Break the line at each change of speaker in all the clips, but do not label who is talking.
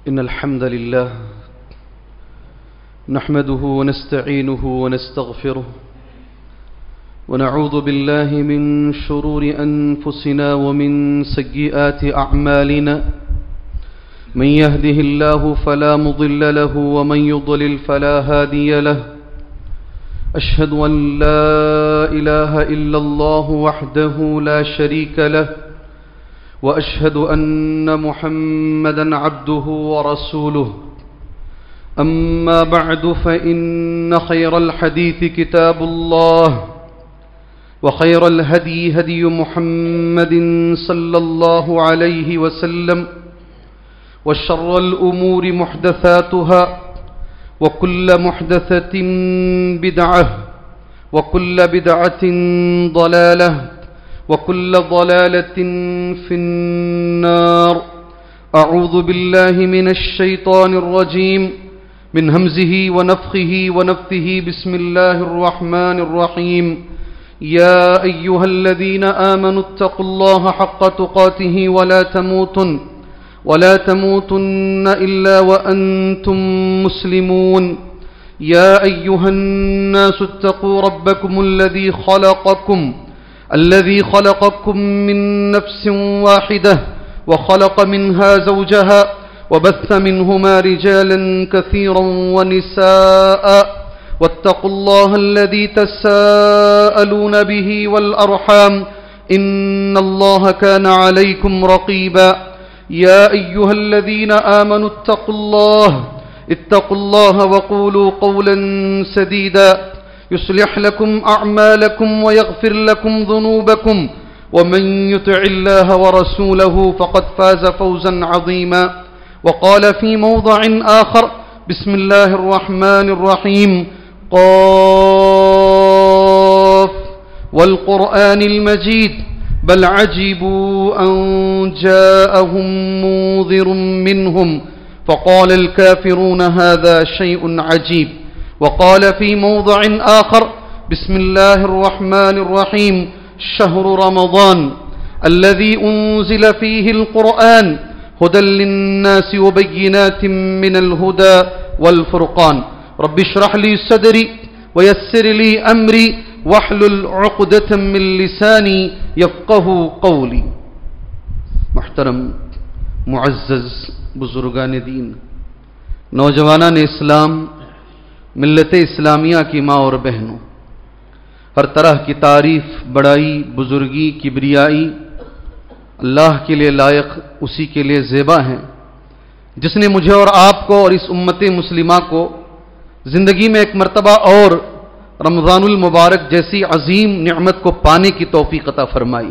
إن الحمد لله نحمده ونستعينه ونستغفره ونعوذ بالله من شرور أنفسنا ومن سيئات أعمالنا من يهده الله فلا مضل له ومن يضلل فلا هادي له أشهد أن لا إله إلا الله وحده لا شريك له وأشهد أن محمدًا عبده ورسوله أما بعد فإن خير الحديث كتاب الله وخير الهدي هدي محمد صلى الله عليه وسلم وشر الأمور محدثاتها وكل محدثة بدعة وكل بدعة ضلالة وكل ضلالة في النار. أعوذ بالله من الشيطان الرجيم من همزه ونفخه ونفثه. بسم الله الرحمن الرحيم. يا أيها الذين آمنوا اتقوا الله حق تقاته ولا تموتن إلا وأنتم مسلمون. يا أيها الناس اتقوا ربكم الذي خلقكم من نفس واحدة وخلق منها زوجها وبث منهما رجالا كثيرا ونساء واتقوا الله الذي تساءلون به والأرحام إن الله كان عليكم رقيبا. يا أيها الذين آمنوا اتقوا الله وقولوا قولا سديدا يصلح لكم أعمالكم ويغفر لكم ذنوبكم ومن يطع الله ورسوله فقد فاز فوزا عظيما. وقال في موضع آخر بسم الله الرحمن الرحيم. قاف والقرآن المجيد بل عجبوا أن جاءهم منذر منهم فقال الكافرون هذا شيء عجيب. وقال في موضع آخر بسم الله الرحمن الرحيم. شهر رمضان الذي أنزل فيه القرآن هدى للناس وبينات من الهدى والفرقان. رب اشرح لي صدري ويسر لي أمري واحلل عقدة من لساني يفقه قولي. محترم معزز بزرگان دین، نوجوانان اسلام، ملت اسلامیہ کی ماں اور بہنوں، ہر طرح کی تعریف، بڑائی، بزرگی، کبریائی اللہ کے لیے لائق، اسی کے لیے زیبا ہیں جس نے مجھے اور آپ کو اور اس امت مسلمہ کو زندگی میں ایک مرتبہ اور رمضان المبارک جیسی عظیم نعمت کو پانے کی توفیق عطا فرمائی.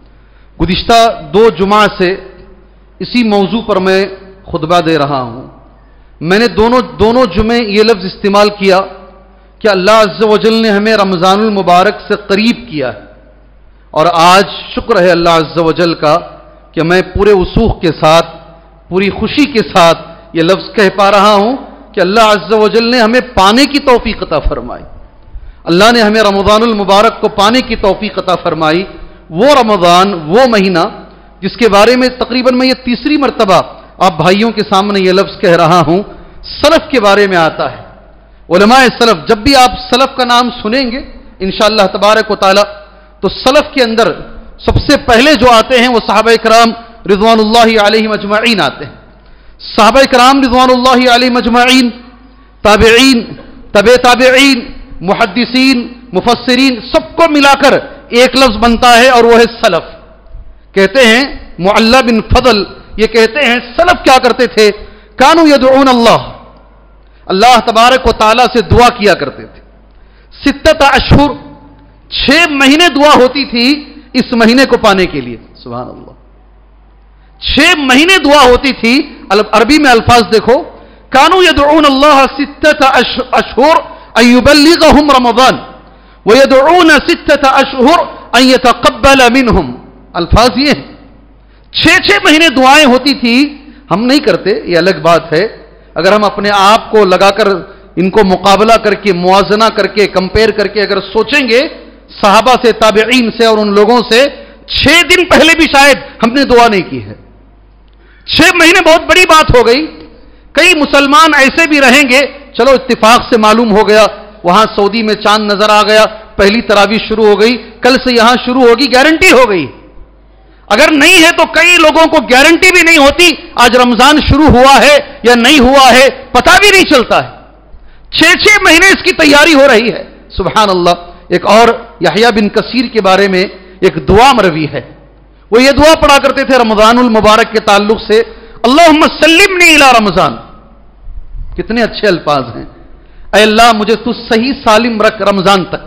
گزشتہ 2 جمعہ سے اسی موضوع پر میں خطبہ دے رہا ہوں. میں نے دونوں جمعے یہ لفظ استعمال کیا کہ اللہ عز و جل نے ہمیں رمضان المبارک سے قریب کیا ہے، اور آج شکر ہے اللہ عز و جل کا کہ میں پورے وثوق کے ساتھ، پوری خوشی کے ساتھ یہ لفظ کہہ پا رہا ہوں کہ اللہ عز و جل نے ہمیں پانے کی توفیق عطا فرمائی. اللہ نے ہمیں رمضان المبارک کو پانے کی توفیق عطا فرمائی. وہ رمضان، وہ مہینہ جس کے بارے میں تقریباً میں یہ 3ری مرتبہ آپ بھائیوں کے سامنے یہ لفظ کہہ رہا ہوں، سلف کے بارے میں آتا ہے. علماء سلف، جب بھی آپ سلف کا نام سنیں گے انشاءاللہ تبارک و تعالی، تو سلف کے اندر سب سے پہلے جو آتے ہیں وہ صحابہ کرام رضوان اللہ علیہم اجمعین آتے ہیں. صحابہ کرام رضوان اللہ علیہم اجمعین، تابعین، تبع تابعین، محدثین، مفسرین، سب کو ملا کر ایک لفظ بنتا ہے اور وہ ہے سلف. کہتے ہیں معلی بن فضل یہ کہتے ہیں سلف کیا کرتے تھے؟ کانوا یدعون اللہ تبارک و تعالی سے دعا کیا کرتے تھے. 6 اشہر، 6 مہینے دعا ہوتی تھی اس مہینے کو پانے کے لیے. سبحان اللہ، 6 مہینے دعا ہوتی تھی. عربی میں الفاظ دیکھو، کانوا یدعون اللہ 6 اشہر ان یبلغهم رمضان ویدعون 6 اشہر ان یتقبل منہم. الفاظ یہ ہیں، 6 مہینے دعائیں ہوتی تھی. ہم نہیں کرتے، یہ الگ بات ہے. اگر ہم اپنے آپ کو لگا کر ان کو مقابلہ کر کے، موازنہ کر کے، کمپیئر کر کے اگر سوچیں گے صحابہ سے، تابعین سے اور ان لوگوں سے، 6 دن پہلے بھی شاید ہم نے دعا نہیں کی ہے. 6 مہینے بہت بڑی بات ہو گئی. کئی مسلمان ایسے بھی رہیں گے، چلو اتفاق سے معلوم ہو گیا وہاں سعودی میں چاند نظر آ گیا، پہلی تراویح شروع ہو گئی، کل سے یہاں شروع ہوگی، گارنٹی ہو گئی۔ اگر نہیں ہے تو کئی لوگوں کو گارنٹی بھی نہیں ہوتی آج رمضان شروع ہوا ہے یا نہیں ہوا ہے، پتہ بھی نہیں چلتا ہے۔ 6 مہینے اس کی تیاری ہو رہی ہے، سبحان اللہ۔ ایک اور یحییٰ بن کثیر کے بارے میں ایک دعا مروی ہے، وہ یہ دعا پڑھا کرتے تھے رمضان المبارک کے تعلق سے، اللہم سلمنی الی رمضان۔ کتنے اچھے الفاظ ہیں، اے اللہ مجھے تو صحیح سالم رکھ رمضان تک،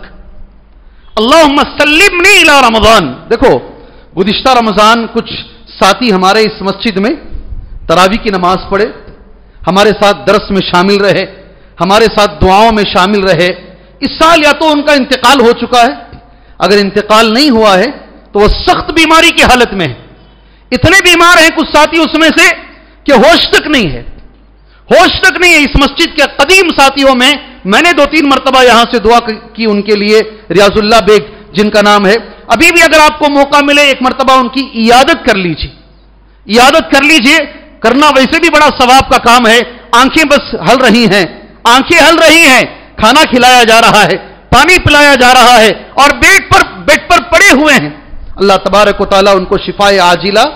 اللہم سلمنی الی رمضان۔ دیکھو گزشتہ رمضان کچھ ساتھی ہمارے اس مسجد میں تراویح کی نماز پڑھے، ہمارے ساتھ درس میں شامل رہے، ہمارے ساتھ دعاؤں میں شامل رہے۔ اس سال یا تو ان کا انتقال ہو چکا ہے، اگر انتقال نہیں ہوا ہے تو وہ سخت بیماری کی حالت میں ہے، اتنے بیمار ہیں کچھ ساتھی اس میں سے کہ ہوش تک نہیں ہے، ہوش تک نہیں ہے۔ اس مسجد کے قدیم ساتھیوں میں نے 2-3 مرتبہ یہاں سے دعا کی ان کے لیے، ریاض اللہ بیگ جن کا نام ہے، ابھی بھی اگر آپ کو موقع ملے ایک مرتبہ ان کی عیادت کر لیجیے، عیادت کر لیجیے، کرنا ویسے بھی بڑا ثواب کا کام ہے۔ آنکھیں بس ہل رہی ہیں، آنکھیں ہل رہی ہیں، کھانا کھلایا جا رہا ہے، پانی پلایا جا رہا ہے، اور بیڈ پر پڑے ہوئے ہیں۔ اللہ تبارک و تعالیٰ ان کو شفائے عاجلہ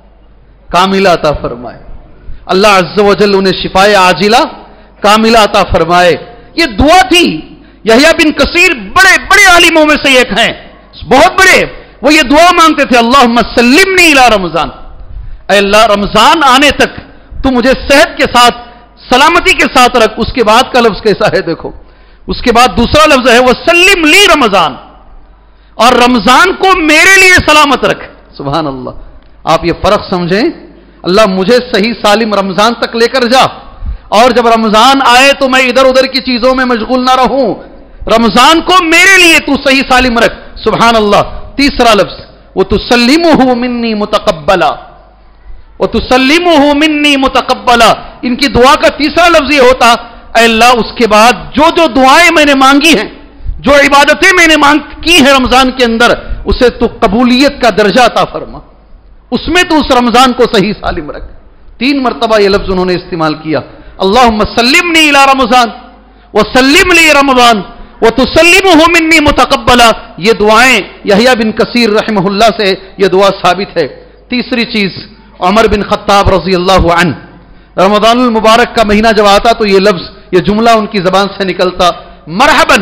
کاملہ عطا فرمائے، اللہ عز و جل انہیں شفائے عاجلہ کاملہ عطا فرمائے۔ یہ دعا تھی۔ یحییٰ بن کثیر بڑے بڑے عالموں میں سے ایک ہیں، بہت بڑے، وہ یہ دعا مانگتے تھے، اللہم سلمنی الی رمضان، اے اللہ رمضان آنے تک تو مجھے صحت کے ساتھ سلامتی کے ساتھ رکھ۔ اس کے بعد کا لفظ کیسا ہے دیکھو، اس کے بعد دوسرا لفظ ہے وسلم لی رمضان، اور رمضان کو میرے لیے سلامت رکھ۔ سبحان اللہ، آپ یہ فرق سمجھیں، اللہ مجھے صحیح سالم رمضان تک لے کر جا، اور جب رمضان آئے تو میں ادھر ادھر کی چیزوں میں مشغول نہ رہوں، رمضان کو میرے لیے تو صحیح سالم رکھ۔ سبحان اللہ۔ تیسرا لفظ وَتُسَلِّمُهُ مِنِّي مُتَقَبَّلًا، وَتُسَلِّمُهُ مِنِّي مُتَقَبَّلًا، ان کی دعا کا تیسرا لفظ یہ ہوتا، اے اللہ اس کے بعد جو دعائیں میں نے مانگی ہیں، جو عبادتیں میں نے کی ہیں رمضان کے اندر، اسے تو قبولیت کا درجہ عطا فرما، اس میں تو اس رمضان کو صحیح سالم رکھ۔ 3 مرتبہ یہ لفظ انہوں نے استعمال کیا، اللہم سلمنی الی رمضان وسلم لی رمضان وتسلمہ منی متقبلا۔ یہ دعائیں یحییٰ بن کثیر رحمہ اللہ سے یہ دعا ثابت ہے۔ تیسری چیز، عمر بن خطاب رضی اللہ عنہ، رمضان المبارک کا مہینہ جب آتا تو یہ لفظ، یہ جملہ ان کی زبان سے نکلتا، مرحبا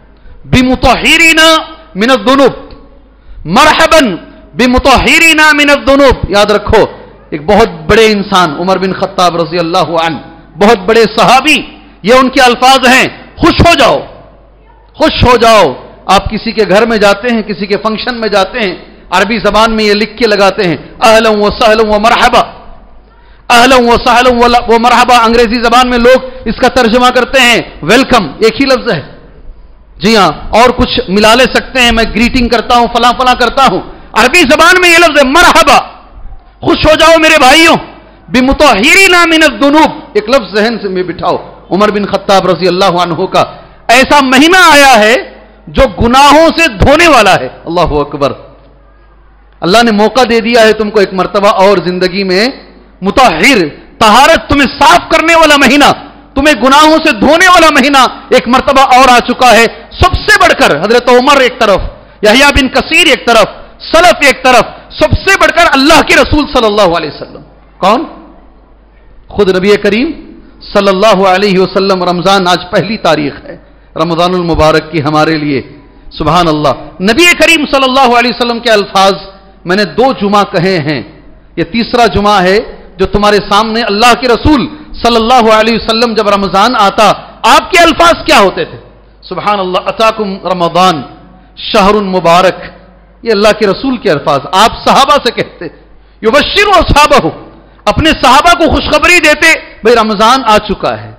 بمطہرین من الذنوب، مرحبا بمطہرین من الذنوب۔ یاد رکھو، ایک بہت بڑے انسان عمر بن خطاب رضی اللہ عنہ، بہت بڑے صحابی، یہ ان کے الفاظ ہیں، خوش ہو جاؤ، خوش ہو جاؤ۔ آپ کسی کے گھر میں جاتے ہیں، کسی کے فنکشن میں جاتے ہیں، عربی زبان میں یہ لکھ کے لگاتے ہیں، اہلا و سہلا و مرحبا، اہلا و سہلا و مرحبا۔ انگریزی زبان میں لوگ اس کا ترجمہ کرتے ہیں ویلکم، ایک ہی لفظ ہے، جی ہاں، اور کچھ ملا لے سکتے ہیں، میں گریٹنگ کرتا ہوں، فلاں فلاں کرتا ہوں۔ عربی زبان میں یہ لفظ ہے مرحبا، خوش ہو جاؤ میرے بھائیوں، بمطہرین من الذنوب، ایک لفظ ذہن سے میں بٹھاؤ، عمر بن خطاب رضی اللہ عنہ کا ایسا مہینہ آیا ہے جو گناہوں سے دھونے والا ہے۔ اللہ اکبر، اللہ نے موقع دے دیا ہے تم کو ایک مرتبہ اور زندگی میں، مطہر، طہارت، تمہیں صاف کرنے والا مہینہ، تمہیں گناہوں سے دھونے والا مہینہ ایک مرتبہ اور آ چکا ہے۔ سب سے بڑھ کر حضرت عمر ایک طرف، یحییٰ بن کثیر ایک طرف، سلف ایک طرف، سب سے بڑھ کر اللہ کے رسول صلی اللہ علیہ وسلم۔ کون؟ خود نبی کریم صلی اللہ علیہ وسلم۔ رمضان آج پہلی تاریخ ہے رمضان المبارک کی ہمارے لیے، سبحان اللہ۔ نبی کریم صلی اللہ علیہ وسلم کے الفاظ میں نے 2 جمعہ کہے ہیں، یہ تیسرا جمعہ ہے جو تمہارے سامنے اللہ کے رسول صلی اللہ علیہ وسلم جب رمضان آتا آپ کے الفاظ کیا ہوتے تھے؟ سبحان اللہ، اتاکم رمضان شہر مبارک، یہ اللہ کے رسول کے الفاظ آپ صحابہ سے کہتے، یبشر اصحابہ، اپنے صحابہ کو خوشخبری دیتے، بھئی رمضان آ چکا ہے۔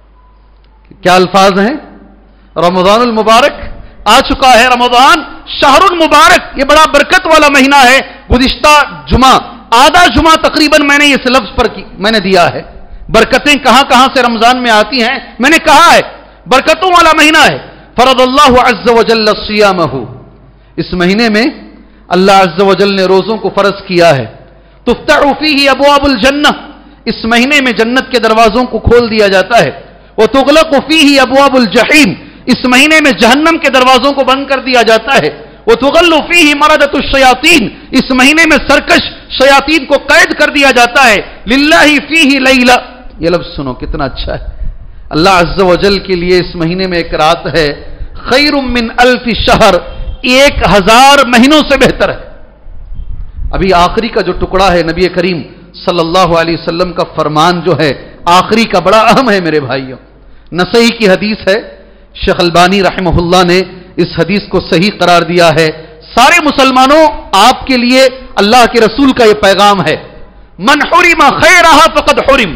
کیا الفاظ ہیں؟ رمضان المبارک آ چکا ہے، رمضان شہر المبارک، یہ بڑا برکت والا مہینہ ہے۔ گزشتہ جمعہ آدھا جمعہ تقریباً میں نے اس لفظ پر میں نے دیا ہے، برکتیں کہاں کہاں سے رمضان میں آتی ہیں میں نے کہا ہے، برکتوں والا مہینہ ہے۔ فرض اللہ عز و جل صیامہ، اس مہینے میں اللہ عز و جل نے روزوں کو فرض کیا ہے۔ تفتح فیہ ابواب الجنہ، اس مہینے میں جنت کے دروازوں کو کھول دیا جاتا ہے. وَتُغْلَقُ فِيهِ أَبْوَابُ الْجَحِيمِ اس مہینے میں جہنم کے دروازوں کو بند کر دیا جاتا ہے. وَتُغَلُّ فِيهِ مَرَدَةُ الشَّيَاطِينِ اس مہینے میں سرکش شیاطین کو قید کر دیا جاتا ہے. لِلَّهِ فِيهِ لَيْلَةٌ یہ لفظ سنو کتنا اچھا ہے. اللہ عز و جل کے لیے اس مہینے میں ایک رات ہے خیر من الف شہر 1000 مہینوں سے بہتر ہے. ابھی آخری کا جو ٹکڑا ہے نبی کریم صلی اللہ علیہ وسلم کا فرمان جو ہے آخری کا بڑا اہم ہے میرے بھائیوں. نسائی کی حدیث ہے. شیخ البانی رحمہ اللہ نے اس حدیث کو صحیح قرار دیا ہے. سارے مسلمانوں آپ کے لیے اللہ کے رسول کا یہ پیغام ہے من حرم خیرها فقد حرم.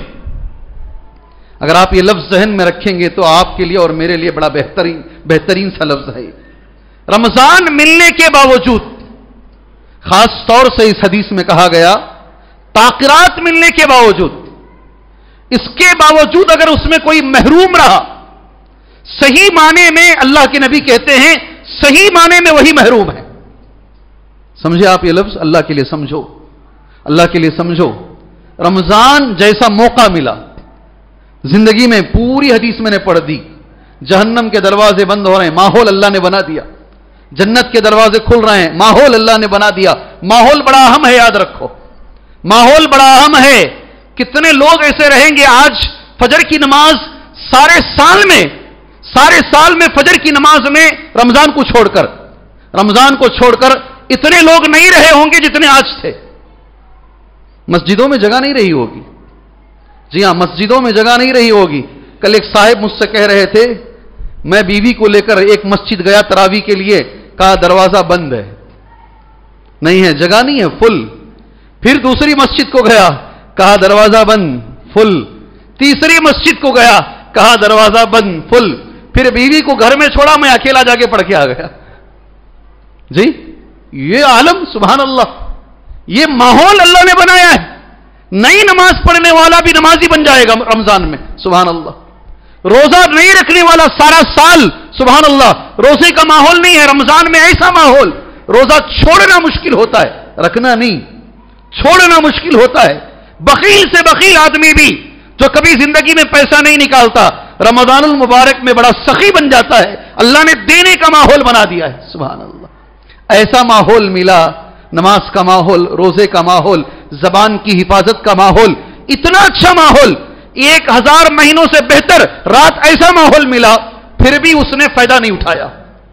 اگر آپ یہ لفظ ذہن میں رکھیں گے تو آپ کے لیے اور میرے لیے بڑا بہترین سا لفظ ہے. رمضان ملنے کے باوجود خاص طور سے اس حدیث میں کہا گیا تاخیرات ملنے کے باوجود اس کے باوجود اگر اس میں کوئی محروم رہا صحیح معنی میں اللہ کے نبی کہتے ہیں صحیح معنی میں وہی محروم ہے. سمجھے آپ یہ لفظ اللہ کے لیے سمجھو اللہ کے لیے سمجھو. رمضان جیسا موقع ملا زندگی میں پوری حدیث میں نے پڑھ دی. جہنم کے دروازے بند ہو رہے ہیں ماحول اللہ نے بنا دیا. جنت کے دروازے کھل رہے ہیں ماحول اللہ نے بنا دیا. ماحول بڑا اہم ہے یاد رکھو ماحول بڑا اہم ہے. کتنے لوگ ایسے رہیں گے آج فجر کی نماز سارے سال میں فجر کی نماز میں رمضان کو چھوڑ کر اتنے لوگ نہیں رہے ہوں گے جتنے آج تھے. مسجدوں میں جگہ نہیں رہی ہوگی. جی ہاں مسجدوں میں جگہ نہیں رہی ہوگی. کل ایک صاحب مجھ سے کہہ رہے تھے میں بیوی کو لے کر ایک مسجد گیا تراویح کے لیے کہا دروازہ بند ہے نہیں ہے جگہ نہیں ہے فل. پھر دوسری مسجد کو گیا کہا دروازہ بند فل. تیسری مسجد کو گیا کہا دروازہ بند فل. پھر بیوی کو گھر میں چھوڑا میں اکیلا جا کے پڑھ کے آ گیا. جی یہ عالم سبحان اللہ یہ ماحول اللہ نے بنایا ہے. نئی نماز پڑھنے والا بھی نمازی بن جائے گا رمضان میں سبحان اللہ. روزہ نہیں رکھنے والا سارا سال سبحان اللہ روزے کا ماحول نہیں ہے. رمضان میں ایسا ماحول روزہ چھوڑنا مشکل ہوتا ہے رکھنا نہیں چھوڑنا مشکل ہوتا ہے. بخیل سے بخیل آدمی بھی جو کبھی زندگی میں پیسہ نہیں نکالتا رمضان المبارک میں بڑا سخی بن جاتا ہے. اللہ نے دینے کا ماحول بنا دیا ہے سبحان اللہ. ایسا ماحول ملا نماز کا ماحول روزے کا ماحول زبان کی حفاظت کا ماحول اتنا اچھا ماحول 1000 مہینوں سے بہتر رات ایسا ماحول ملا پھر بھی اس نے فائدہ نہیں اٹھایا.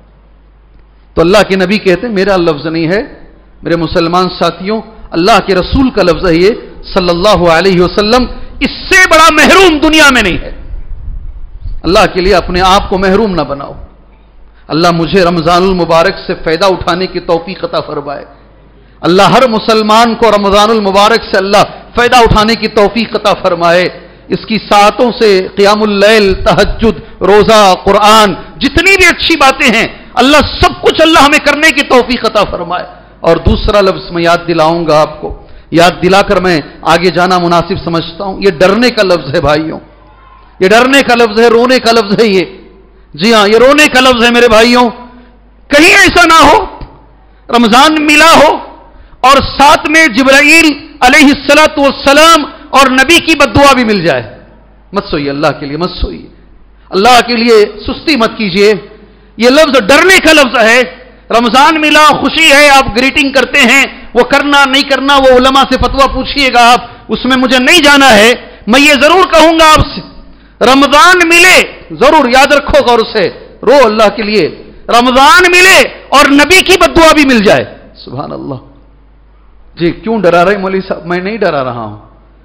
تو اللہ کے نبی کہتے ہیں میرا لفظ نہیں ہے میرے مسلمان ساتھیوں اللہ کے رسول کا لفظ ہے یہ صلی اللہ علیہ وسلم. اس سے بڑا محروم دنیا میں نہیں ہے. اللہ کے لیے اپنے آپ کو محروم نہ بناؤ. اللہ مجھے رمضان المبارک سے فائدہ اٹھانے کی توفیق عطا فرمائے. اللہ ہر مسلمان کو رمضان المبارک سے اللہ فائدہ اٹھانے کی توفیق عطا فرمائے. اس کی ساعتوں سے قیام اللیل تہجد روزہ قرآن جتنی بھی اچھی باتیں ہیں اللہ سب کچھ اللہ ہمیں کرنے کی توفیق عطا فرمائے. اور دوسرا لفظ میں یاد دلاؤں گا آپ کو یاد دلا کر میں آگے جانا مناسب سمجھتا ہوں. یہ ڈرنے کا لفظ ہے بھائیوں یہ ڈرنے کا لفظ ہے رونے کا لفظ ہے یہ. جی ہاں یہ رونے کا لفظ ہے میرے بھائیوں. کہیں ایسا نہ ہو رمضان ملا ہو اور ساتھ میں جبرائیل علیہ السلام اور نبی کی بددعا بھی مل جائے. مت سوئیے اللہ کے لیے مت سوئیے اللہ کے لیے سستی مت کیجیے. یہ لفظ ڈرنے کا لفظ ہے. رمضان ملا خوشی ہے آپ گریٹنگ کرتے ہیں وہ کرنا نہیں کرنا وہ علماء سے فتویٰ پوچھئے گا آپ اس میں مجھے نہیں جانا ہے. میں یہ ضرور کہوں گا آپ سے رمضان ملے ضرور یاد رکھو غور سے رو اللہ کے لیے رمضان ملے اور نبی کی بددعا بھی مل جائے سبحان اللہ. جی کیوں ڈرا رہے مولوی صاحب میں نہیں ڈرا رہا ہوں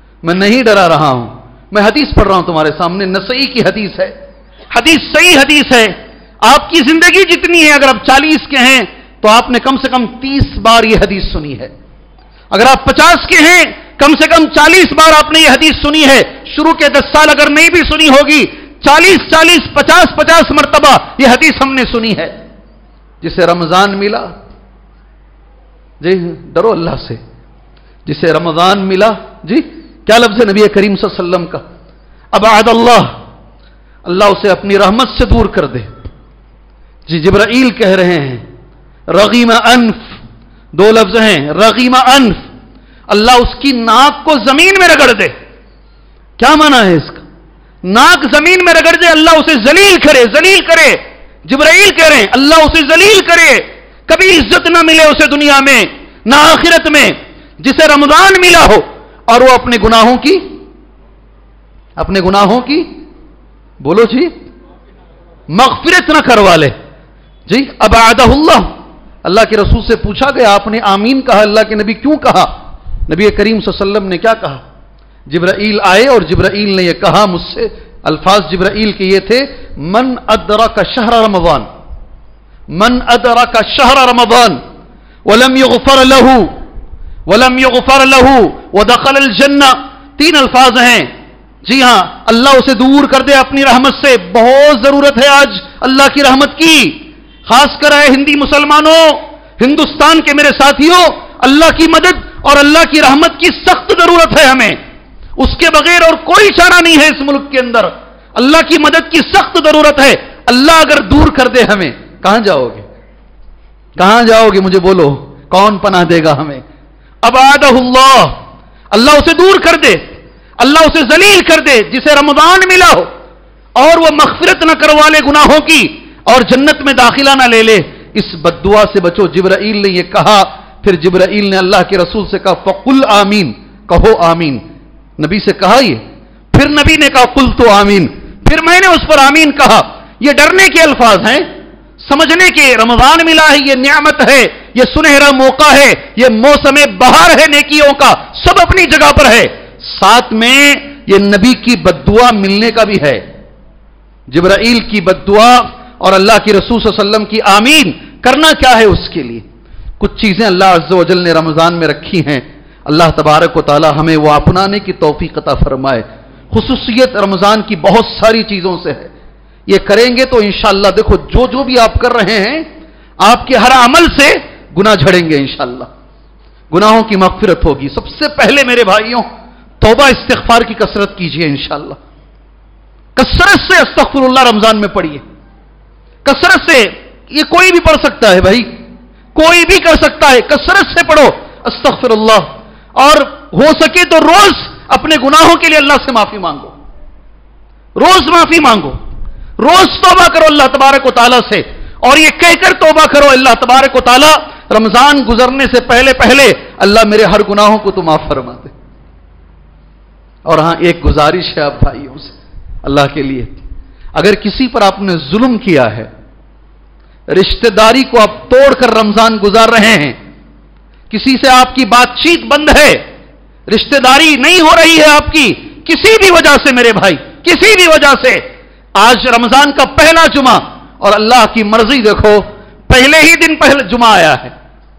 میں حدیث پڑھ رہا ہوں تمہارے سامنے. نسائی کی حدیث ہے حدیث صحیح حدیث ہے. آپ کی زندگی جتنی ہے اگر آپ 40 کے ہیں تو آپ نے کم سے کم 30 بار یہ حدیث سنی ہے. اگر آپ 50 کے ہیں کم سے کم 40 بار آپ نے یہ حدیث سنی ہے. شروع کے 10 سال اگر نہیں بھی سنی ہوگی 40 50 مرتبہ یہ حدیث ہم نے سنی ہے. جسے رمضان ملا جی ڈرو اللہ سے جسے رمضان ملا جی کیا لفظ ہے نبی کریم صلی اللہ علیہ وسلم کا ابعد اللہ اسے اپنی رحمت سے دور کر دے. جی جبرائیل کہہ رہے ہیں رغیم انف 2 لفظ ہیں رغیم انف اللہ اس کی ناک کو زمین میں رگڑ دے. کیا معنی ہے اس کا؟ ناک زمین میں رگڑ دے اللہ اسے ذلیل کرے. جبرائیل کہہ رہے ہیں اللہ اسے ذلیل کرے, کبھی عزت نہ ملے اسے دنیا میں نہ آخرت میں. جسے رمضان ملا ہو اور وہ اپنے گناہوں کی بولو جی مغفرت نہ کروا لے جی. ابعدہ اللہ کے رسول سے پوچھا گیا, آپ نے آمین کہا, اللہ کے نبی کیوں کہا؟ نبی کریم صلی اللہ علیہ وسلم نے کیا کہا؟ جبرائیل آئے اور جبرائیل نے یہ کہا مجھ سے, الفاظ جبرائیل کے یہ تھے, من ادرک شہر رمضان ولم یغفر له ودخل الجنہ. 3 الفاظ ہیں. جی ہاں, اللہ اسے دور کر دے اپنی رحمت سے. بہت ضرورت ہے آج اللہ کی رحمت کی, خاص کر ہے ہندی مسلمانوں, ہندوستان کے میرے ساتھیوں, اللہ کی مدد اور اللہ کی رحمت کی سخت ضرورت ہے ہمیں. اس کے بغیر اور کوئی چارہ نہیں ہے اس ملک کے اندر. اللہ کی مدد کی سخت ضرورت ہے. اللہ اگر دور کر دے ہمیں, کہاں جاؤ گے مجھے بولو, کون پناہ دے گا ہمیں؟ ابعدہ اللہ اسے دور کر دے, اللہ اسے ذلیل کر دے جسے رمضان ملا ہو اور وہ مغفرت نہ کروا لے گناہوں کی اور جنت میں داخلہ نہ لے لے. اس بد دعا سے بچو. جبرائیل نے یہ کہا, پھر جبرائیل نے اللہ کے رسول سے کہا فقل آمین, کہو آمین. نبی سے کہا یہ, پھر نبی نے کہا قل تو آمین, پھر میں نے اس پر آمین کہا. یہ ڈرنے کے الفاظ ہیں, سمجھنے کے. رمضان ملا ہے, یہ نعمت ہے, یہ سنہرا موقع ہے, یہ موسم بہار ہے نیکیوں کا, سب اپنی جگہ پر ہے. ساتھ میں یہ نبی کی بددعا ملنے کا بھی ہے. جبرائیل کی بددعا اور اللہ کی رسول صلی اللہ علیہ وسلم کی آمین کرنا کیا ہے اس کے لیے. کچھ چیزیں اللہ عز و جل نے رمضان میں رکھی ہیں. اللہ تبارک و تعالی ہمیں وہ اپنانے کی توفیق عطا فرمائے. خصوصیت رمضان کی بہت ساری چیزوں سے ہے. یہ کریں گے تو انشاءاللہ دیکھو جو بھی آپ کر رہے ہیں, آپ کے ہر عمل سے گناہ جھڑیں گے انشاءاللہ, گناہوں کی مغفرت ہوگی. سب سے پہلے میرے بھائیوں توبہ استغفار کی کثرت کیجئے انشاءاللہ. کثرت سے استغفر اللہ رمضان میں پڑھیے, کثرت سے. یہ کوئی بھی پڑھ سکتا ہے بھائی, کوئی بھی کر سکتا ہے. کثرت سے پڑھو استغفر اللہ, اور ہو سکے تو روز اپنے گناہوں کے لیے اللہ سے معافی مانگو, روز معافی مانگو, روز توبہ کرو اللہ تبارک و تعالیٰ سے. اور یہ کہہ کر توبہ کرو اللہ تبارک و تعالیٰ رمضان گزرنے سے پہلے اللہ میرے ہر گناہوں کو تو معاف فرما دے. اور ہاں ایک گزارش ہے آپ بھائیوں سے اللہ کے لیے, اگر کسی پر آپ نے ظلم کیا ہے, رشتہ داری کو آپ توڑ کر رمضان گزار رہے ہیں, کسی سے آپ کی بات چیت بند ہے, رشتہ داری نہیں ہو رہی ہے آپ کی کسی بھی وجہ سے, میرے بھائی کسی بھی وجہ سے, آج رمضان کا پہلا جمعہ اور اللہ کی مرضی دیکھو پہلے ہی دن پہلے جمعہ آیا ہے.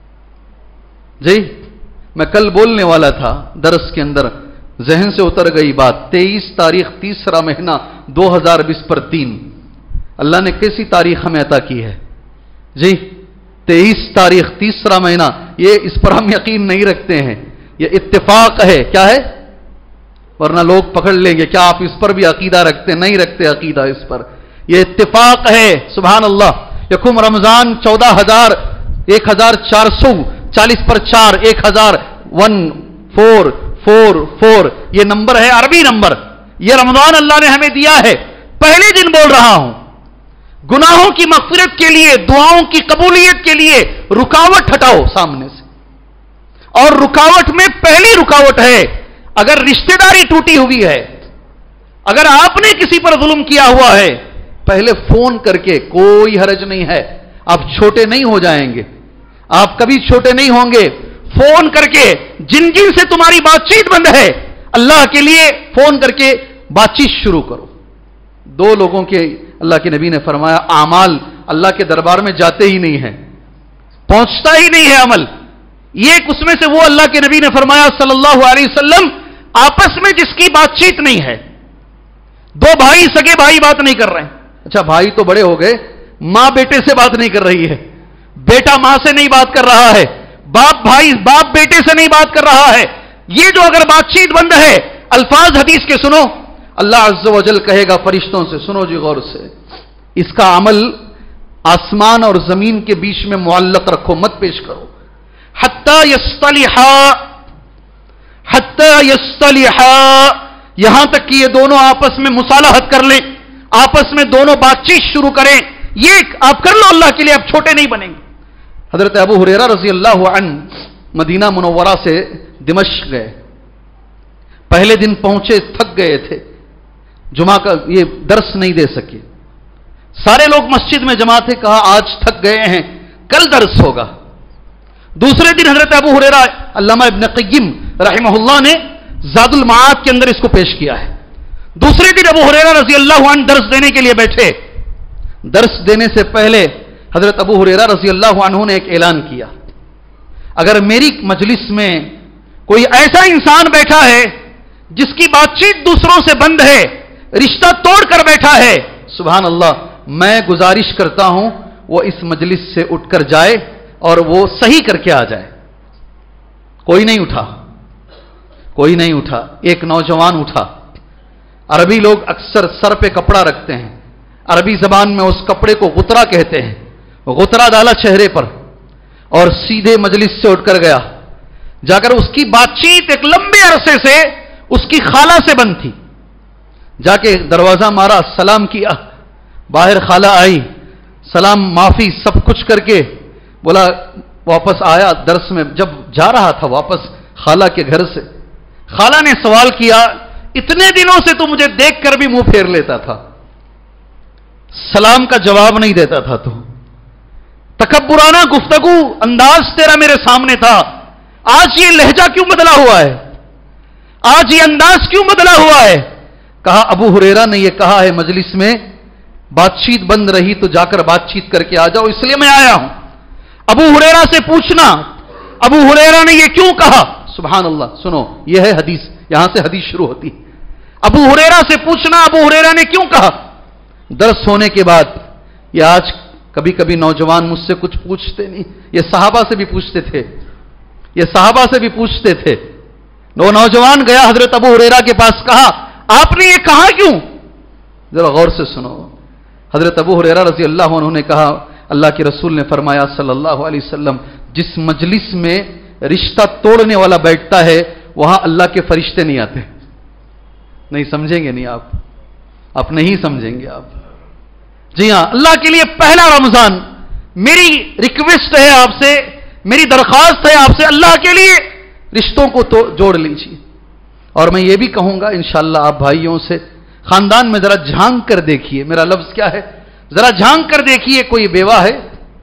جی میں کل بولنے والا تھا درس کے اندر, ذہن سے اتر گئی بات. 23 تاریخ تیسرا مہینہ 2020 پر 3, اللہ نے کیسی تاریخ ہمیں عطا کی ہے جی. 23 تاریخ تیسرا مہینہ, یہ اس پر ہم یقین نہیں رکھتے ہیں, یہ اتفاق ہے. کیا ہے؟ ورنہ لوگ پکڑ لیں گے کیا آپ اس پر بھی عقیدہ رکھتے؟ نہیں رکھتے عقیدہ اس پر. یہ اتفاق ہے. سبحان اللہ. یکم رمضان 14,440 پر 4 1000 یہ نمبر ہے, عربی نمبر. یہ رمضان اللہ نے ہمیں دیا ہے. پہلے دن بول رہا ہوں, گناہوں کی مغفرت کے لیے, دعاؤں کی قبولیت کے لیے رکاوٹ ہٹاؤ سامنے سے. اور رکاوٹ میں پہلی رکاوٹ ہے اگر رشتہ داری ٹوٹی ہوئی ہے, اگر آپ نے کسی پر ظلم کیا ہوا ہے, پہلے فون کر کے, کوئی حرج نہیں ہے, آپ چھوٹے نہیں ہو جائیں گے, آپ کبھی چھوٹے نہیں ہوں گے. فون کر کے جن سے تمہاری بات چیت بند ہے, اللہ کے لیے فون کر کے بات چیت شروع کرو. 2 لوگوں کے اللہ کے نبی نے فرمایا اعمال اللہ کے دربار میں جاتے ہی نہیں ہیں, پہنچتا ہی نہیں ہے عمل. ایک اس میں سے وہ اللہ کے نبی نے فرمایا صلی اللہ علیہ وسلم, آپس میں جس کی بات چیت نہیں ہے. 2 بھائی, سگے بھائی بات نہیں کر رہے ہیں. اچھا بھائی تو بڑے ہو گئے, ماں بیٹے سے بات نہیں کر رہی ہے, بیٹا ماں سے نہیں بات کر رہا ہے, باپ بیٹے سے نہیں بات کر رہا ہے. یہ جو اگر بات چیت بند ہے, الفاظ حدیث کے سنو, اللہ عز و جل کہے گا فرشتوں سے, سنو جی غور سے, اس کا عمل آسمان اور زمین کے بیچ میں معلق رکھو, مت پیش کرو. حتی یصطلحا
यहां तक कि ये दोनों आपस में मुसालहत कर लें, आपस में दोनों बातचीत शुरू करें। ये आप कर लो अल्लाह के लिए, आप छोटे नहीं बनेंगे। हजरत अबू हुरैरा रजी अल्लाह अन्हु मदीना मुनव्वरा से दिमश्क गए। पहले दिन पहुंचे, थक गए थे, जुमा का ये दर्स नहीं दे सके। सारे लोग मस्जिद में जमा थे, कहा आज थक गए हैं, कल दर्स होगा। दूसरे दिन हजरत अबू हुरैरा, अल्लामा इब्न क़य्यिम रहमहुल्लाह ने ज़ादुल मआद के अंदर इसको पेश किया है। दूसरे दिन अबू हुरैरा रजी अल्लाह अन्हु दर्स देने के लिए बैठे। दर्स देने से पहले हजरत अबू हुरैरा रजी अल्लाह अन्हु ने एक ऐलान किया, अगर मेरी मजलिस में कोई ऐसा इंसान बैठा है जिसकी बातचीत दूसरों से बंद है, रिश्ता तोड़कर बैठा है, सुभान अल्लाह, मैं गुजारिश करता हूं वो इस मजलिस से उठकर जाए और वो सही करके आ जाए। कोई नहीं उठा, कोई नहीं उठा। एक नौजवान उठा। अरबी लोग अक्सर सर पे कपड़ा रखते हैं, अरबी जबान में उस कपड़े को गुतरा कहते हैं। गुतरा डाला चेहरे पर और सीधे मजलिस से उठकर गया। जाकर उसकी बातचीत एक लंबे अरसे से उसकी खाला से बंद थी। जाके दरवाजा मारा, सलाम किया, बाहर खाला आई, सलाम माफी सब कुछ करके बोला, वापस आया दर्स में। जब जा रहा था वापस खाला के घर से, खाला ने सवाल किया, इतने दिनों से तू मुझे देखकर भी मुंह फेर लेता था, सलाम का जवाब नहीं देता था, तो तकब्बुराना गुफ्तगू अंदाज तेरा मेरे सामने था, आज ये लहजा क्यों बदला हुआ है, आज ये अंदाज क्यों बदला हुआ है? कहा अबू हुरैरा ने यह कहा है मजलिस में बातचीत बंद रही तो जाकर बातचीत करके आ जाओ, इसलिए मैं आया हूं। अबू हुरैरा से पूछना अबू हुरैरा ने यह क्यों कहा। सुभान अल्लाह, सुनो, यह है हदीस, यहां से हदीस शुरू होती है। अबू हुरैरा से पूछना अबू हुरैरा ने क्यों कहा। दर्स होने के बाद, ये आज कभी कभी नौजवान मुझसे कुछ पूछते नहीं, ये सहाबा से भी पूछते थे, ये सहाबा से भी पूछते थे। वो नौजवान गया हजरत अबू हुरैरा के पास, कहा आपने ये कहा क्यों? जरा गौर से सुनो। हजरत अबू हुरैरा रजी अल्लाह अन्हु ने कहा, अल्लाह के रसूल ने फरमाया सल्लल्लाहु अलैहि वसल्लम, जिस मजलिस में रिश्ता तोड़ने वाला बैठता है वहां अल्लाह के फरिश्ते नहीं आते। नहीं समझेंगे, नहीं आप नहीं समझेंगे आप। जी हां, अल्लाह के लिए पहला रमजान, मेरी रिक्वेस्ट है आपसे, मेरी दरखास्त है आपसे, अल्लाह के लिए रिश्तों को तो जोड़ लीजिए। और मैं ये भी कहूंगा इंशाअल्लाह आप भाइयों से, खानदान में जरा झांक कर देखिए, मेरा लफ्ज क्या है, जरा झांक कर देखिए, कोई बेवा है,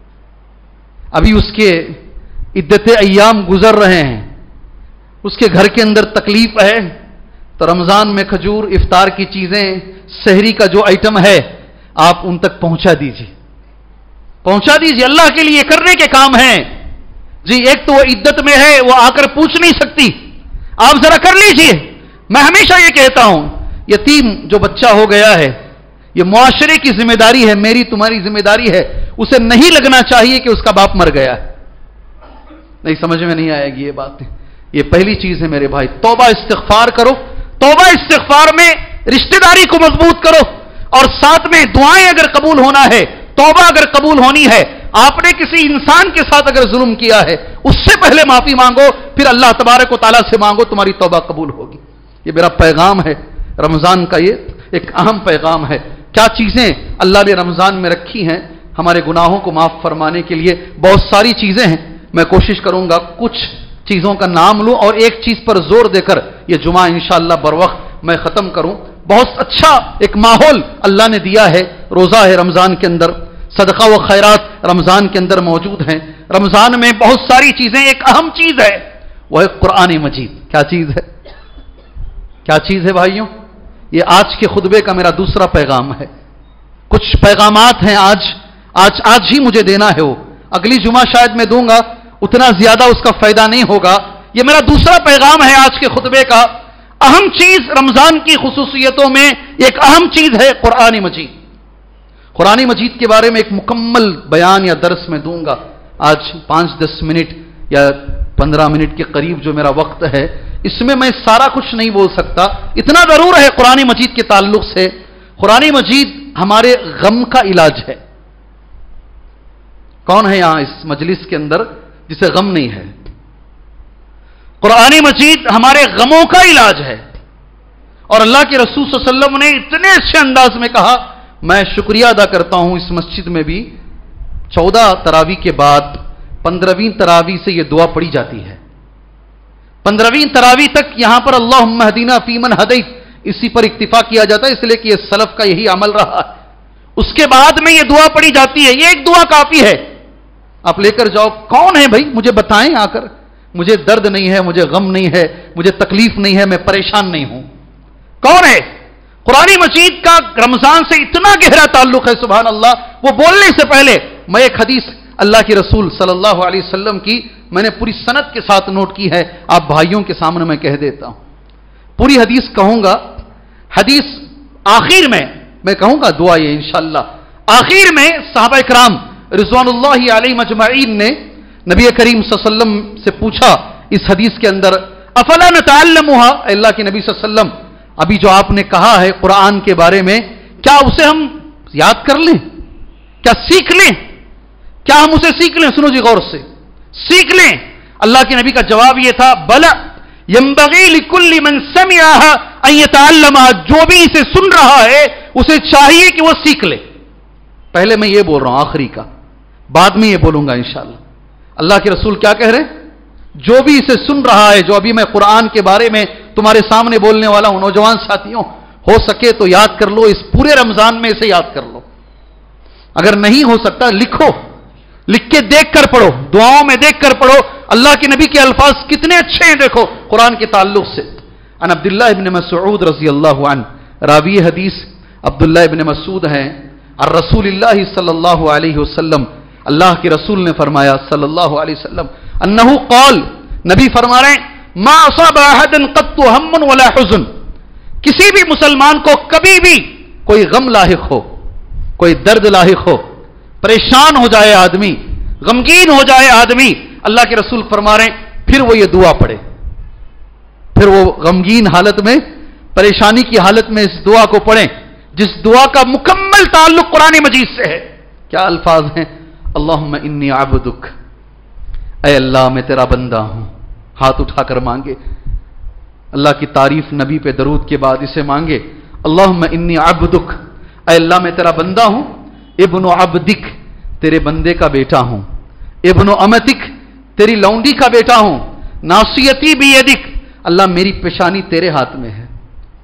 अभी उसके इद्दत अय्याम गुजर रहे हैं, उसके घर के अंदर तकलीफ है, तो रमजान में खजूर, इफ्तार की चीजें, सहरी का जो आइटम है, आप उन तक पहुंचा दीजिए, पहुंचा दीजिए। अल्लाह के लिए करने के काम हैं जी। एक तो वो इद्दत में है, वो आकर पूछ नहीं सकती, आप जरा कर लीजिए। मैं हमेशा ये कहता हूं, यतीम जो बच्चा हो गया है, ये मुआशरे की जिम्मेदारी है, मेरी तुम्हारी जिम्मेदारी है, उसे नहीं लगना चाहिए कि उसका बाप मर गया है। नहीं समझ में नहीं आएगी ये बात। ये पहली चीज है मेरे भाई, तौबा इस्तिग़फ़ार करो, तौबा इस्तिग़फ़ार में रिश्तेदारी को मजबूत करो, और साथ में दुआएं अगर कबूल होना है, तौबा अगर कबूल होनी है, आपने किसी इंसान के साथ अगर जुल्म किया है, उससे पहले माफी मांगो, फिर अल्लाह तबारक व तआला से मांगो, तुम्हारी तौबा कबूल होगी। ये मेरा पैगाम है रमजान का, ये एक अहम पैगाम है। क्या चीजें अल्लाह ने रमजान में रखी हैं हमारे गुनाहों को माफ फरमाने के लिए, बहुत सारी चीजें हैं। मैं कोशिश करूंगा कुछ चीजों का नाम लूं और एक चीज पर जोर देकर यह जुमा इंशाअल्लाह बरवक्त मैं खत्म करूं। बहुत अच्छा एक माहौल अल्लाह ने दिया है, रोजा है रमजान के अंदर, सदका व खैरात रमजान के अंदर मौजूद हैं। रमजान में बहुत सारी चीजें, एक अहम चीज है, वह है कुरान मजीद। क्या चीज है, क्या चीज है भाइयों? ये आज के खुतबे का मेरा दूसरा पैगाम है। कुछ पैगामात हैं आज ही मुझे देना है, वो अगली जुमा शायद मैं दूंगा, उतना ज्यादा उसका फायदा नहीं होगा। ये मेरा दूसरा पैगाम है आज के खुतबे का। अहम चीज रमजान की खुसूसियतों में एक अहम चीज है कुरान मजीद। कुरान मजीद के बारे में एक मुकम्मल बयान या दर्स में दूंगा। आज 5-10 मिनट या 15 मिनट के करीब जो मेरा वक्त है, इसमें मैं सारा कुछ नहीं बोल सकता। इतना जरूर है कुरान मजीद के ताल्लुक से, कुरान मजीद हमारे गम का इलाज है। कौन है यहां इस मजलिस के अंदर जिसे गम नहीं है? कुरान मजीद हमारे गमों का इलाज है। اور اللہ کے رسول صلی اللہ علیہ وسلم نے اتنے اچھے انداز میں کہا، میں شکریہ ادا کرتا ہوں اس مسجد میں بھی 14 تراویح کے بعد 15ویں تراویح سے یہ دعا پڑھی جاتی ہے. 15ویں تراویح تک یہاں پر اللہم اہدنا فیمن ہدیت اسی پر اکتفا کیا جاتا ہے، اس لیے کہ یہ سلف کا یہی عمل رہا ہے. اس کے بعد میں یہ دعا پڑھی جاتی ہے. یہ ایک دعا کافی ہے، آپ لے کر جاؤ. کون ہے بھائی؟ مجھے بتائیں آ کر. مجھے درد نہیں ہے، مجھے غم نہیں ہے، مجھے تکلیف نہیں ہے، میں پریشان نہیں ہوں. کون ہے؟ قرآن مجید کا رمضان سے اتنا گہرا تعلق ہے سبحان اللہ. وہ بولنے سے پہلے میں ایک حدیث اللہ کے رسول صلی اللہ علیہ وسلم کی میں نے پوری سند کے ساتھ نوٹ کی ہے، آپ بھائیوں کے سامنے میں کہہ دیتا ہوں. پوری حدیث کہوں گا. حدیث آخر میں کہوں گا دعا یہ انشاءاللہ. آخر میں صحابہ کرام رضوان اللہ علیہ مجمعین نے نبی کریم صلی اللہ علیہ وسلم سے پوچھا اس حدیث کے اندر، افلا نتعلمها، اللہ کے نبی صلی اللہ علیہ وسلم ابھی جو آپ نے کہا ہے قرآن کے بارے میں، کیا اسے ہم یاد کر لیں؟ کیا سیکھ لیں؟ کیا ہم اسے سیکھ لیں؟ سنو جی غور سے، سیکھ لیں. اللہ کے نبی کا جواب یہ تھا، بلا ينبغي لكل من سمعها ان يتعلمها، جو بھی اسے سن رہا ہے اسے چاہیے کہ وہ سیکھ لے. پہلے میں یہ بول رہا ہوں آخری کا، بعد میں یہ بولوں گا انشاءاللہ. اللہ کے رسول کیا کہہ رہے ہیں؟ جو بھی اسے سن رہا ہے، جو ابھی میں قرآن کے بارے میں تمہارے سامنے بولنے والا ہوں، نوجوان ساتھیوں، ہو سکے تو یاد کر لو. اس پورے رمضان میں اسے یاد کر لو. اگر نہیں ہو سکتا لکھو، لکھ کے دیکھ کر پڑھو، دعاؤں میں دیکھ کر پڑھو. اللہ کے نبی کے الفاظ کتنے اچھے ہیں دیکھو قرآن کے تعلق سے. ان عبداللہ ابن مسعود رضی اللہ عنہ، راوی حدیث عبداللہ ابن مسعود ہیں. الرسول اللہ صلی اللہ علیہ وسلم، اللہ کے رسول نے فرمایا صلی اللہ علیہ وسلم، انہ قال، نبی فرما رہے ہیں، ما اصاب احد قط هم ولا حزن، کسی بھی مسلمان کو کبھی بھی کوئی غم لاحق ہو، کوئی درد لاحق ہو، پریشان ہو جائے آدمی، غمگین ہو جائے آدمی، اللہ کے رسول فرما رہے ہیں پھر وہ یہ دعا پڑھے. پھر وہ غمگین حالت میں، پریشانی کی حالت میں اس دعا کو پڑھیں جس دعا کا مکمل تعلق قرآن مجید سے ہے. کیا الفاظ ہیں؟ اللہم انی عبدک، اے اللہ میں تیرا بندہ ہوں. ہاتھ اٹھا کر مانگے، اللہ کی تعریف نبی پہ درود کے بعد اسے مانگے. اللہم انی عبدک، اے اللہ میں تیرا بندہ ہوں. ابن عبدک، تیرے بندے کا بیٹا ہوں. ابن امتک، تیری لونڈی کا بیٹا ہوں. ناصیتی بیدک، اللہ میری پیشانی تیرے ہاتھ میں ہے.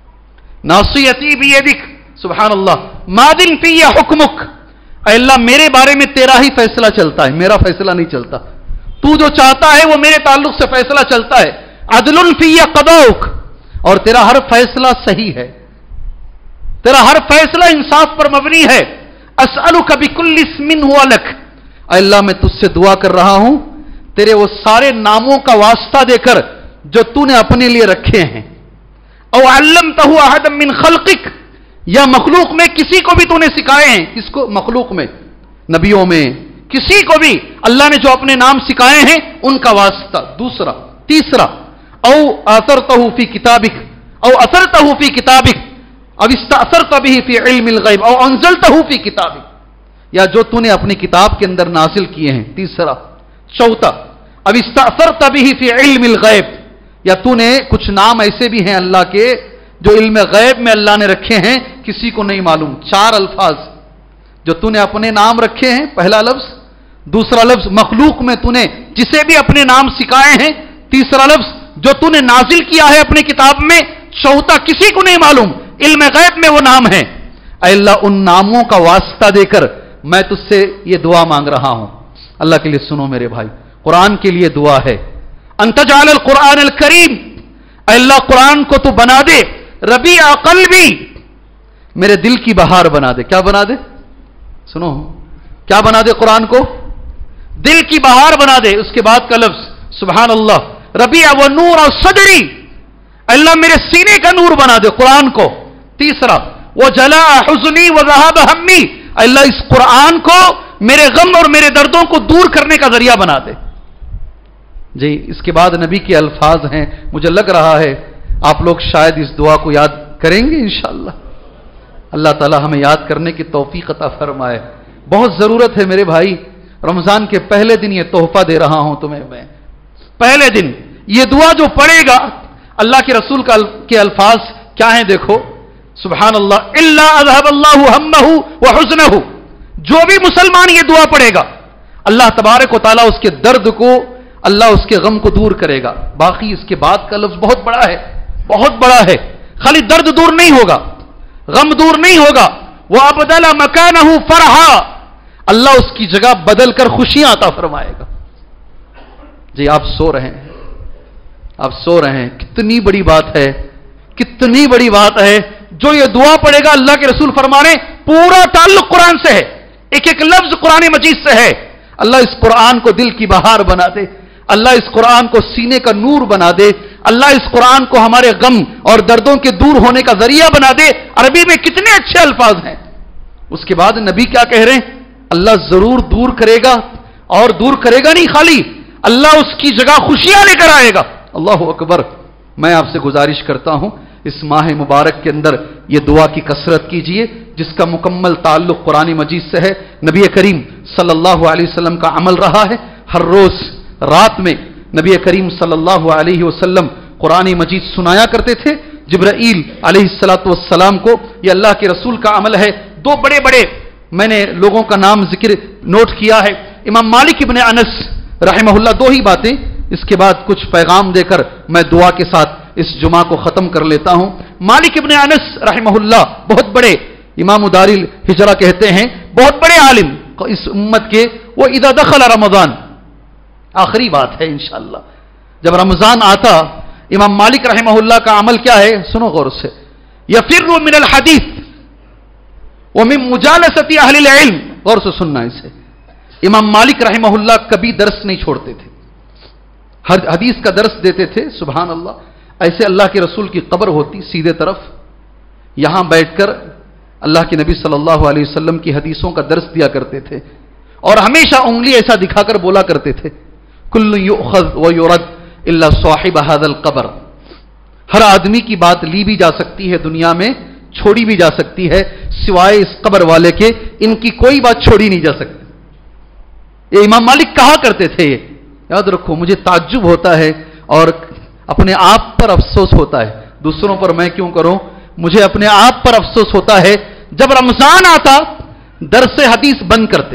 ناصیتی بیدک، سبحان اللہ. ماضٍ فی حکمک، اے اللہ میرے بارے میں تیرا ہی فیصلہ چلتا ہے، میرا فیصلہ نہیں چلتا. تو جو چاہتا ہے وہ میرے تعلق سے فیصلہ چلتا ہے. عدل فی قضاؤک، اور تیرا ہر فیصلہ صحیح ہے، تیرا ہر فیصلہ انصاف پر مبنی ہے. اسألک بکل اسم ہوا لک، اے اللہ میں تجھ سے دعا کر رہا ہوں تیرے وہ سارے ناموں کا واسطہ دے کر جو تو نے اپنے لیے رکھے ہیں. او علمتہ احدا من خلقک، یا مخلوق میں کسی کو بھی تو نے سکھائے ہیں. کس کو؟ مخلوق میں، نبیوں میں، کسی کو بھی اللہ نے جو اپنے نام سکھائے ہیں ان کا واسطہ. دوسرا، تیسرا، او اثرتہ فی کتابک، او اثرتہ فی کتابک، او استاثرت به فی علم الغیب، او انزلتہ فی کتابک، یا جو تو نے اپنی کتاب کے اندر نازل کیے ہیں. تیسرا. چوتھا، او استاثرت به فی علم الغیب، یا تو نے کچھ نام ایسے بھی ہیں اللہ کے جو علم غیب میں اللہ نے رکھے ہیں کسی کو نہیں معلوم. 4 الفاظ جو تو نے اپنے نام رکھے ہیں، پہلا لفظ. دوسرا لفظ مخلوق میں تو نے جسے بھی اپنے نام سکھائے ہیں. تیسرا لفظ جو تو نے نازل کیا ہے اپنی کتاب میں. چوتھا کسی کو نہیں معلوم، علم غیب میں وہ نام ہے. اے اللہ ان ناموں کا واسطہ دے کر میں تجھ سے یہ دعا مانگ رہا ہوں. اللہ کے لیے سنو میرے بھائی، قرآن کے لیے دعا ہے. ان تجعل القرآن الکریم، اے اللہ قرآن کو تو بنا دے ربیع قلبی، میرے دل کی بہار بنا دے. کیا بنا دے؟ سنو، کیا بنا دے؟ قرآن کو دل کی بہار بنا دے. اس کے بعد کا لفظ سبحان اللہ، ربیع و نور صدری، اللہ میرے سینے کا نور بنا دے قرآن کو. تیسرا، وہ جلاء حزنی و ذہاب ہمی، اللہ اس قرآن کو میرے غم اور میرے دردوں کو دور کرنے کا ذریعہ بنا دے. جی اس کے بعد نبی کے الفاظ ہیں. مجھے لگ رہا ہے آپ لوگ شاید اس دعا کو یاد کریں گے انشاءاللہ. اللہ تعالی ہمیں یاد کرنے کی توفیق عطا فرمائے. بہت ضرورت ہے میرے بھائی. رمضان کے پہلے دن یہ تحفہ دے رہا ہوں تمہیں میں. پہلے دن یہ دعا جو پڑھے گا، اللہ کے رسول کے الفاظ کیا ہیں دیکھو، سبحان اللہ، الا اذهب اللہ همه وحزنه، جو بھی مسلمان یہ دعا پڑھے گا اللہ تبارک و تعالیٰ اس کے درد کو، اللہ اس کے غم کو دور کرے گا. باقی اس کے بعد کا لفظ بہت بڑا ہے، بہت بڑا ہے. خالی درد دور نہیں ہوگا، غم دور نہیں ہوگا. وَأَبْدَلَ مَكَانَهُ فَرْحًا، اللہ اس کی جگہ بدل کر خوشیاں عطا فرمائے گا. جی آپ سو رہے ہیں، آپ سو رہے ہیں، کتنی بڑی بات ہے، کتنی بڑی بات ہے. جو یہ دعا پڑھے گا اللہ کے رسول فرمانے پورا تعلق قرآن سے ہے، ایک ایک لفظ قرآن مجید سے ہے. اللہ اس قرآن کو دل کی بہار بنا دے، اللہ اس قرآن کو سینے کا نور بنا دے، اللہ اس قرآن کو ہمارے غم اور دردوں کے دور ہونے کا ذریعہ بنا دے. عربی میں کتنے اچھے الفاظ ہیں. اس کے بعد نبی کیا کہہ رہے ہیں؟ اللہ ضرور دور کرے گا، اور دور کرے گا نہیں، خالی اللہ اس کی جگہ خوشیاں لے کر آئے گا. اللہ اکبر. میں آپ سے گزارش کرتا ہوں اس ماہ مبارک کے اندر یہ دعا کی کثرت کیجئے جس کا مکمل تعلق قرآن مجید سے ہے. نبی کریم صلی اللہ علیہ وسلم کا عمل رہا ہے، ہر روز رات میں نبی کریم صلی اللہ علیہ وسلم قرآن مجید سنایا کرتے تھے جبرائیل علیہ السلام کو. یہ اللہ کے رسول کا عمل ہے. دو بڑے بڑے میں نے لوگوں کا نام ذکر نوٹ کیا ہے. امام مالک ابن انس رحمہ اللہ. دو ہی باتیں، اس کے بعد کچھ پیغام دے کر میں دعا کے ساتھ اس جمعہ کو ختم کر لیتا ہوں. مالک ابن انس رحمہ اللہ بہت بڑے امام دار الہجرہ کہتے ہیں، بہت بڑے عالم اس امت کے. وہ اذا دخل رمضان، آخری بات ہے انشاءاللہ، جب رمضان آتا امام مالک رحمہ اللہ کا عمل کیا ہے؟ سنو غور سے. یفر من الحدیث ومن مجالسۃ اہل العلم. غور سے سننا اسے. امام مالک رحمہ اللہ کبھی درس نہیں چھوڑتے تھے، ہر حدیث کا درس دیتے تھے. سبحان اللہ. ایسے اللہ کے رسول کی قبر ہوتی سیدھے طرف، یہاں بیٹھ کر اللہ کے نبی صلی اللہ علیہ وسلم کی حدیثوں کا درس دیا کرتے تھے، اور ہمیشہ انگلی ایسا دکھا کر بولا کرتے تھے کل یؤخذ ویرد الا صاحب هذا القبر. ہر آدمی کی بات لی بھی جا سکتی ہے دنیا میں، چھوڑی بھی جا سکتی ہے، سوائے اس قبر والے کے ان کی کوئی بات چھوڑی نہیں جا سکتی. یہ امام مالک کہا کرتے تھے. یہ یاد رکھو. مجھے تعجب ہوتا ہے اور اپنے آپ پر افسوس ہوتا ہے، دوسروں پر میں کیوں کروں، مجھے اپنے آپ پر افسوس ہوتا ہے. جب رمضان آتا درس حدیث بند کرتے.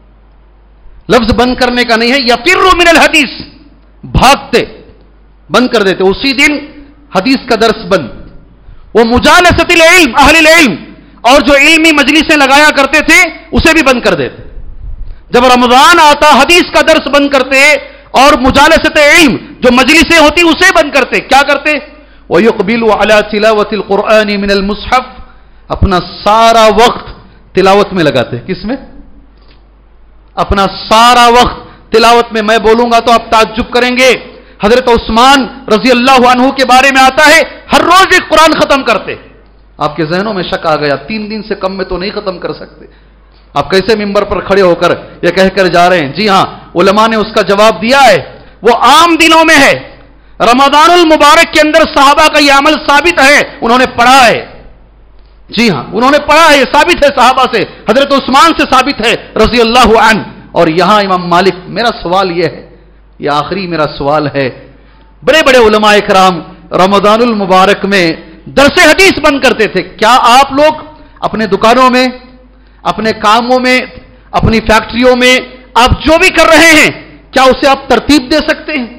لفظ بند کرنے کا نہیں ہے، یفر من الحدیث، بھاگتے، بند کر دیتے. اسی دن حدیث کا درس بند. وہ مجالسۃ العلم، اہل العلم، اور جو علمی مجلسیں لگایا کرتے تھے اسے بھی بند کر دیتے. جب رمضان آتا حدیث کا درس بند کرتے اور مجالسۃ علم جو مجلسیں ہوتی اسے بند کرتے. کیا کرتے؟ وَيُقْبِلُ عَلَى تِلَاوَةِ الْقُرْآنِ مِنَ الْمُصْحَفِ، اپنا سارا وقت تلاوت میں لگاتے. کس میں؟ اپنا سارا وقت تلاوت میں. میں بولوں گا تو آپ تعجب کریں گے. حضرت عثمان رضی اللہ عنہ کے بارے میں آتا ہے ہر روز ایک قرآن ختم کرتے. آپ کے ذہنوں میں شک آ گیا 3 دن سے کم میں تو نہیں ختم کر سکتے. آپ کیسے ممبر پر کھڑے ہو کر یہ کہہ کر جا رہے ہیں؟ جی ہاں، علماء نے اس کا جواب دیا ہے. وہ عام دنوں میں ہے. رمضان المبارک کے اندر صحابہ کا یہ عمل ثابت ہے، انہوں نے پڑھا ہے. جی ہاں، انہوں نے پڑھا ہے، ثابت ہے صحابہ سے، حضرت عثمان سے ثابت ہے رضی اللہ عنہ. اور یہاں امام مالک. میرا سوال یہ ہے، یہ آخری میرا سوال ہے، بڑے بڑے علماء کرام رمضان المبارک میں درس حدیث بند کرتے تھے. کیا آپ لوگ اپنے دکانوں میں، اپنے کاموں میں، اپنی فیکٹریوں میں آپ جو بھی کر رہے ہیں کیا اسے آپ ترتیب دے سکتے ہیں؟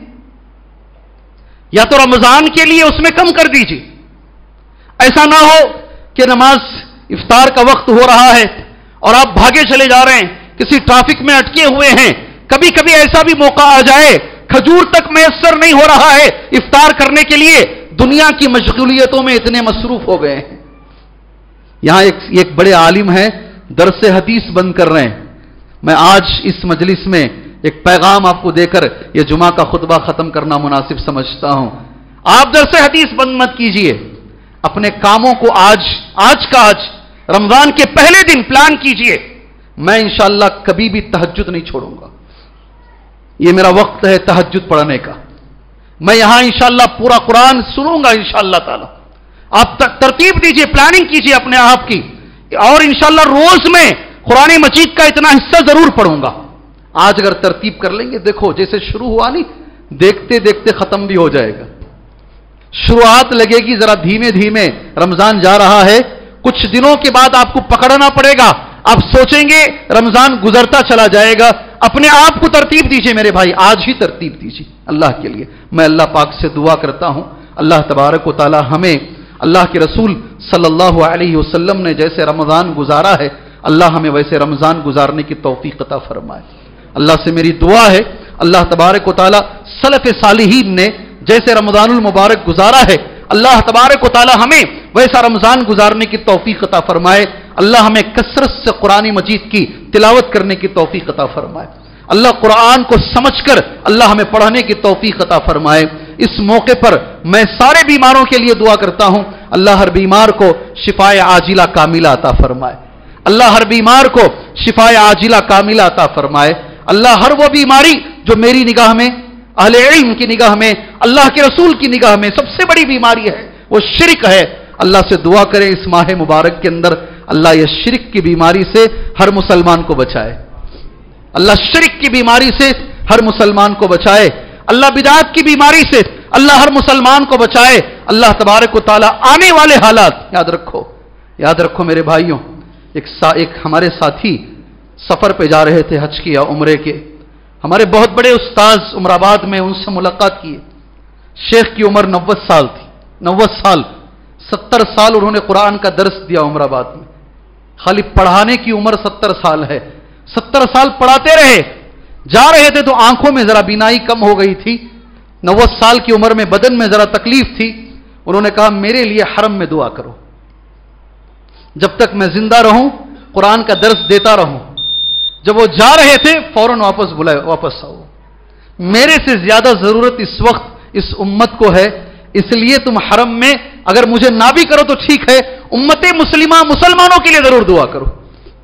یا تو رمضان کے لیے اس میں کم کر دیجیے. ایسا نہ ہو کہ نماز افطار کا وقت ہو رہا ہے اور آپ بھاگے چلے جا رہے ہیں، کسی ٹریفک میں اٹکے ہوئے ہیں. کبھی کبھی ایسا بھی موقع آ جائے کھجور تک میسر نہیں ہو رہا ہے افطار کرنے کے لیے، دنیا کی مشغولیتوں میں اتنے مصروف ہو گئے ہیں. یہاں ایک بڑے عالم ہیں درس حدیث بند کر رہے ہیں. میں آج اس مجلس میں ایک پیغام آپ کو دے کر یہ جمعہ کا خطبہ ختم کرنا مناسب سمجھتا ہوں. آپ درس حدیث بند مت کیجئے. اپنے کاموں کو آج رمضان کے پہلے دن پلان کیجئے. میں انشاءاللہ کبھی بھی تہجد نہیں چھوڑوں گا. یہ میرا وقت ہے تہجد پڑھنے کا. میں یہاں انشاءاللہ پورا قرآن سنوں گا انشاءاللہ تعالی. آپ ترتیب دیجئے، پلاننگ کیجئے اپنے آپ کی، اور انشاءاللہ روز میں قرآن مجید کا اتنا حصہ ضرور پڑھوں گا. آج اگر ترتیب کر لیں گے، دیکھو جیسے شروع ہوا نہیں، دیکھتے دیکھتے ختم بھی ہو جائے گا. شروعات لگے گی ذرا دھیمے دھیمے، رمضان جا رہا ہے، کچھ دنوں کے بعد آپ کو پکڑنا پڑے گا، آپ سوچیں گے رمضان گزرتا چلا جائے گا، اپنے آپ کو ترتیب دیجئے میرے بھائی، آج ہی ترتیب دیجئے اللہ کے لیے۔ میں اللہ پاک سے دعا کرتا ہوں اللہ تبارک و تعالی ہمیں اللہ کے رسول صلی اللہ علیہ وسلم نے جیسے رمضان گزارا ہے اللہ ہمیں ویسے رمضان گزارنے کی توفیق عطا فرمائے۔ اللہ سے میری دعا ہے اللہ تبارک و تعالی سلف صالحین نے جیسے رمضان المبارک گزارا ہے اللہ تبارک و تعالی ہمیں ویسا رمضان گزارنے کی توفیق عطا فرمائے۔ اللہ ہمیں کثرت سے قرآن مجید کی تلاوت کرنے کی توفیق عطا فرمائے۔ اللہ قرآن کو سمجھ کر اللہ ہمیں پڑھنے کی توفیق عطا فرمائے۔ اس موقع پر میں سارے بیماروں کے لیے دعا کرتا ہوں اللہ ہر بیمار کو شفائے عاجلہ کاملہ عطا فرمائے۔ اللہ ہر بیمار کو شفائے عاجلہ کاملہ عطا فرمائے۔ اللہ ہر وہ بیماری جو میری نگاہ میں، اہل علم کی نگاہ میں، اللہ کے رسول کی نگاہ میں سب سے بڑی بیماری ہے وہ شرک ہے، اللہ سے دعا کریں اس ماہ مبارک کے اندر اللہ یہ شرک کی بیماری سے ہر مسلمان کو بچائے۔ اللہ شرک کی بیماری سے ہر مسلمان کو بچائے، اللہ بدعات کی بیماری سے اللہ ہر مسلمان کو بچائے۔ اللہ تبارک و تعالی آنے والے حالات یاد رکھو میرے بھائیوں، ایک ہمارے ساتھی سفر پہ جا رہے تھے حج کی یا عمرے کے، ہمارے بہت بڑے استاذ عمر آباد میں ان سے ملاقات کی، شیخ کی عمر 90 سال تھی، 90 سال 70 سال انہوں نے قرآن کا درس دیا عمر آباد میں، خالی پڑھانے کی عمر 70 سال ہے، 70 سال پڑھاتے رہے، جا رہے تھے تو آنکھوں میں ذرا بینائی کم ہو گئی تھی، 90 سال کی عمر میں بدن میں ذرا تکلیف تھی، انہوں نے کہا میرے لیے حرم میں دعا کرو، جب تک میں زندہ رہوں قرآن کا درس دیتا رہوں۔ جب وہ جا رہے تھے فوراً واپس آؤ، میرے سے زیادہ ضرورت اس وقت اس امت کو ہے، اس لیے تم حرم میں اگر مجھے نہ بھی کرو تو ٹھیک ہے، امت مسلمہ مسلمانوں کے لیے ضرور دعا کرو۔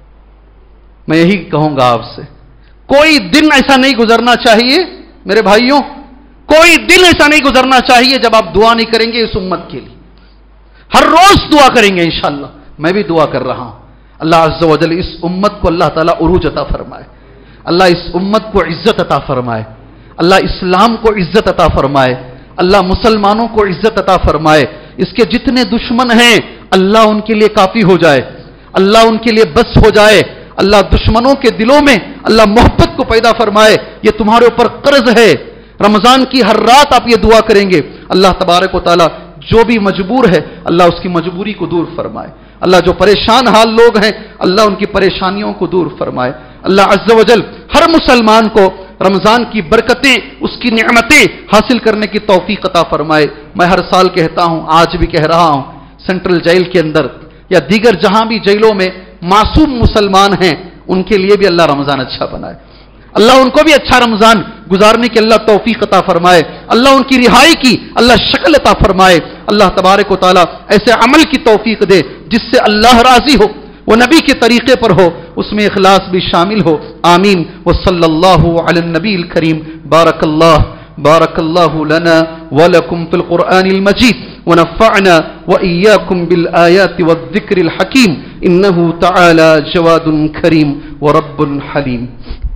میں یہی کہوں گا آپ سے، کوئی دن ایسا نہیں گزرنا چاہیے میرے بھائیوں، کوئی دن ایسا نہیں گزرنا چاہیے جب آپ دعا نہیں کریں گے اس امت کے لیے، ہر روز دعا کریں گے انشاءاللہ۔ میں بھی دعا کر رہا ہوں اللہ عز و جل اس امت کو اللہ تعالیٰ عروج عطا فرمائے، اللہ اس امت کو عزت عطا فرمائے، اللہ اسلام کو عزت عطا فرمائے، اللہ مسلمانوں کو عزت عطا فرمائے، اس کے جتنے دشمن ہیں اللہ ان کے لیے کافی ہو جائے، اللہ ان کے لیے بس ہو جائے، اللہ دشمنوں کے دلوں میں اللہ محبت کو پیدا فرمائے۔ یہ تمہارے اوپر قرض ہے، رمضان کی ہر رات آپ یہ دعا کریں گے اللہ تبارک و تعالیٰ جو بھی مجبور ہے اللہ اس کی مجبوری کو دور فرمائے، اللہ جو پریشان حال لوگ ہیں اللہ ان کی پریشانیوں کو دور فرمائے، اللہ عز و جل ہر مسلمان کو رمضان کی برکتیں اس کی نعمتیں حاصل کرنے کی توفیق عطا فرمائے۔ میں ہر سال کہتا ہوں آج بھی کہہ رہا ہوں، سینٹرل جیل کے اندر یا دیگر جہاں بھی جیلوں میں معصوم مسلمان ہیں ان کے لیے بھی اللہ رمضان اچھا بنائے، اللہ ان کو بھی اچھا رمضان گزارنے کی اللہ توفیق عطا فرمائے، اللہ ان کی رہائی کی اللہ شکل عطا فرمائے، اللہ تبارک و تعالیٰ ایسے عمل کی توفیق دے جس سے اللہ راضی ہو، وہ نبی کے طریقے پر ہو، اس میں اخلاص بھی شامل ہو، آمین وصلی اللہ علی النبی الکریم۔ بارک اللہ لنا ولکم فی القرآن المجید ونفعنا وإياكم بالآيات والذكر الحكيم إنه تعالى جواد كريم ورب حليم۔